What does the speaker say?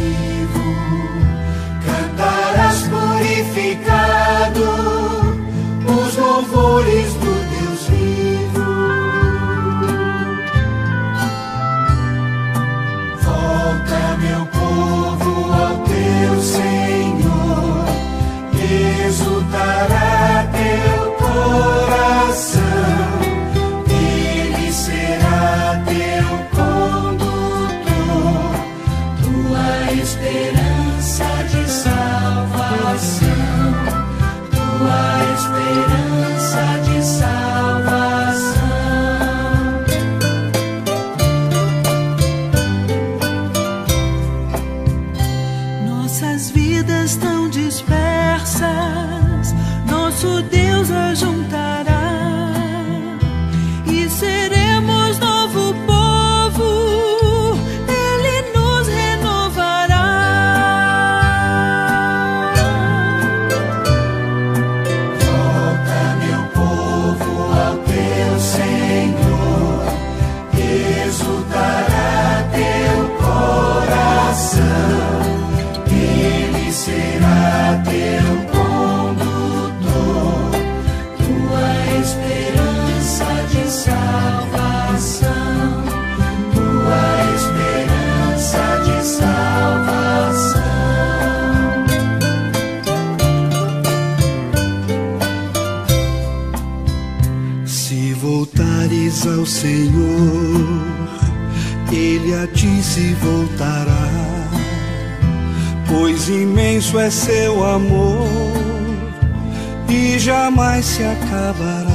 vivo, cantarás purificado os louvores do Deus vivo. Volta, meu povo, ao teu Senhor, exultará teu coração, Ele será teu condutor, tua esperança de salvação, tua esperança de salvação. Nossas vidas tão dispersas, nosso Deus ajuntará e seremos novo povo, Ele nos renovará. Volta, meu povo, ao teu Senhor, exultará teu coração, Ele será teu condutor, tua esperança de salvação, tua esperança de salvação. Se voltares ao Senhor, Ele a ti se voltará, pois imenso é seu amor e jamais se acabará.